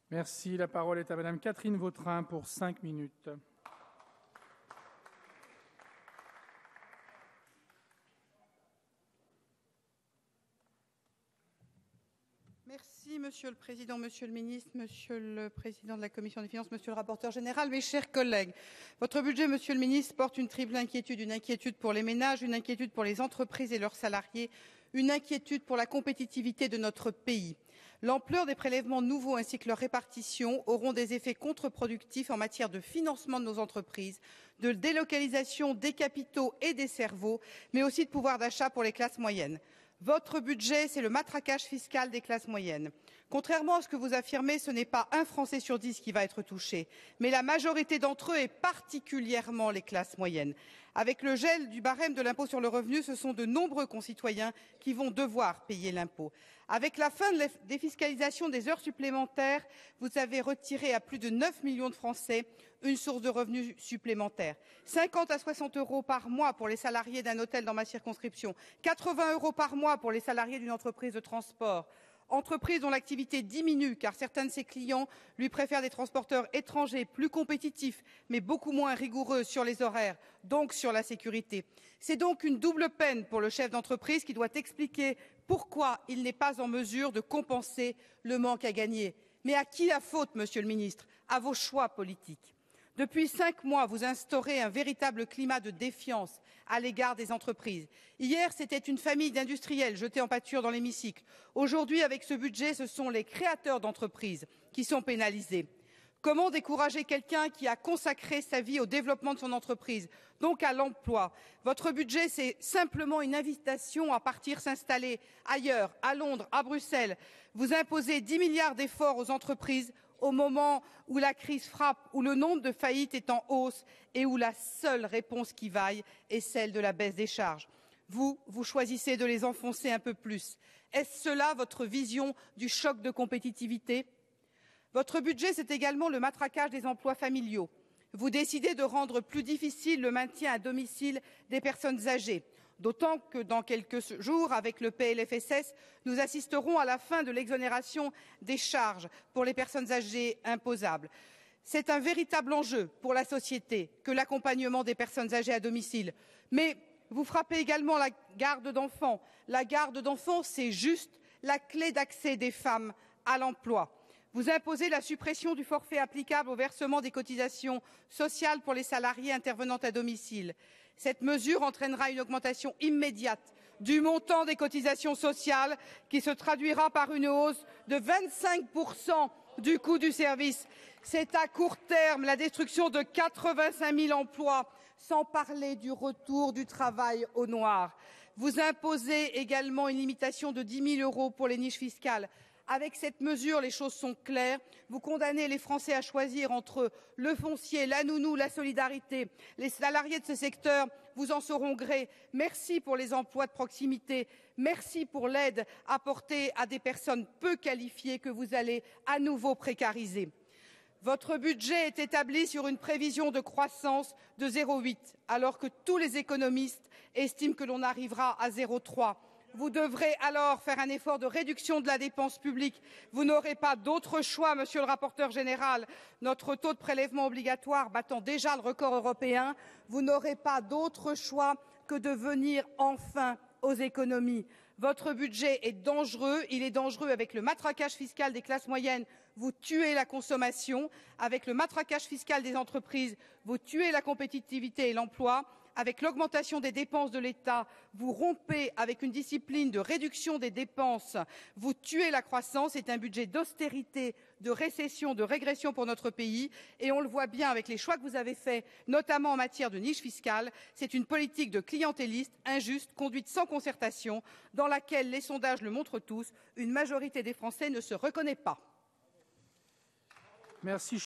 Merci. La parole est à Madame Catherine Vautrin pour 5 minutes. Merci, Monsieur le Président, Monsieur le Ministre, Monsieur le Président de la Commission des finances, Monsieur le rapporteur général, mes chers collègues. Votre budget, Monsieur le Ministre, porte une triple inquiétude. Une inquiétude pour les ménages, une inquiétude pour les entreprises et leurs salariés, une inquiétude pour la compétitivité de notre pays. L'ampleur des prélèvements nouveaux ainsi que leur répartition auront des effets contre-productifs en matière de financement de nos entreprises, de délocalisation des capitaux et des cerveaux, mais aussi de pouvoir d'achat pour les classes moyennes. Votre budget, c'est le matraquage fiscal des classes moyennes. Contrairement à ce que vous affirmez, ce n'est pas un Français sur 10 qui va être touché, mais la majorité d'entre eux, et particulièrement les classes moyennes. Avec le gel du barème de l'impôt sur le revenu, ce sont de nombreux concitoyens qui vont devoir payer l'impôt. Avec la fin de la défiscalisation des heures supplémentaires, vous avez retiré à plus de 9 millions de Français une source de revenus supplémentaire. 50 à 60 euros par mois pour les salariés d'un hôtel dans ma circonscription, 80 euros par mois pour les salariés d'une entreprise de transport. Entreprise dont l'activité diminue car certains de ses clients lui préfèrent des transporteurs étrangers plus compétitifs mais beaucoup moins rigoureux sur les horaires, donc sur la sécurité. C'est donc une double peine pour le chef d'entreprise qui doit expliquer pourquoi il n'est pas en mesure de compenser le manque à gagner. Mais à qui la faute, Monsieur le Ministre? À vos choix politiques. Depuis 5 mois, vous instaurez un véritable climat de défiance à l'égard des entreprises. Hier, c'était une famille d'industriels jetés en pâture dans l'hémicycle. Aujourd'hui, avec ce budget, ce sont les créateurs d'entreprises qui sont pénalisés. Comment décourager quelqu'un qui a consacré sa vie au développement de son entreprise, donc à l'emploi? Votre budget, c'est simplement une invitation à partir s'installer ailleurs, à Londres, à Bruxelles. Vous imposez 10 milliards d'efforts aux entreprises au moment où la crise frappe, où le nombre de faillites est en hausse et où la seule réponse qui vaille est celle de la baisse des charges. Vous choisissez de les enfoncer un peu plus. Est-ce cela votre vision du choc de compétitivité? Votre budget, c'est également le matraquage des emplois familiaux. Vous décidez de rendre plus difficile le maintien à domicile des personnes âgées. D'autant que dans quelques jours, avec le PLFSS, nous assisterons à la fin de l'exonération des charges pour les personnes âgées imposables. C'est un véritable enjeu pour la société que l'accompagnement des personnes âgées à domicile. Mais vous frappez également la garde d'enfants. La garde d'enfants, c'est juste la clé d'accès des femmes à l'emploi. Vous imposez la suppression du forfait applicable au versement des cotisations sociales pour les salariés intervenant à domicile. Cette mesure entraînera une augmentation immédiate du montant des cotisations sociales qui se traduira par une hausse de 25% du coût du service. C'est à court terme la destruction de 85 000 emplois, sans parler du retour du travail au noir. Vous imposez également une limitation de 10 000 euros pour les niches fiscales. Avec cette mesure, les choses sont claires. Vous condamnez les Français à choisir entre le foncier, la nounou, la solidarité. Les salariés de ce secteur vous en sauront gré. Merci pour les emplois de proximité. Merci pour l'aide apportée à des personnes peu qualifiées que vous allez à nouveau précariser. Votre budget est établi sur une prévision de croissance de 0,8, alors que tous les économistes estiment que l'on arrivera à 0,3. Vous devrez alors faire un effort de réduction de la dépense publique. Vous n'aurez pas d'autre choix, Monsieur le rapporteur général, notre taux de prélèvement obligatoire battant déjà le record européen. Vous n'aurez pas d'autre choix que de venir enfin aux économies. Votre budget est dangereux. Il est dangereux avec le matraquage fiscal des classes moyennes. Vous tuez la consommation. Avec le matraquage fiscal des entreprises, vous tuez la compétitivité et l'emploi. Avec l'augmentation des dépenses de l'État, vous rompez avec une discipline de réduction des dépenses, vous tuez la croissance. C'est un budget d'austérité, de récession, de régression pour notre pays et on le voit bien avec les choix que vous avez faits, notamment en matière de niche fiscale. C'est une politique de clientéliste, injuste, conduite sans concertation, dans laquelle, les sondages le montrent tous, une majorité des Français ne se reconnaît pas. Merci.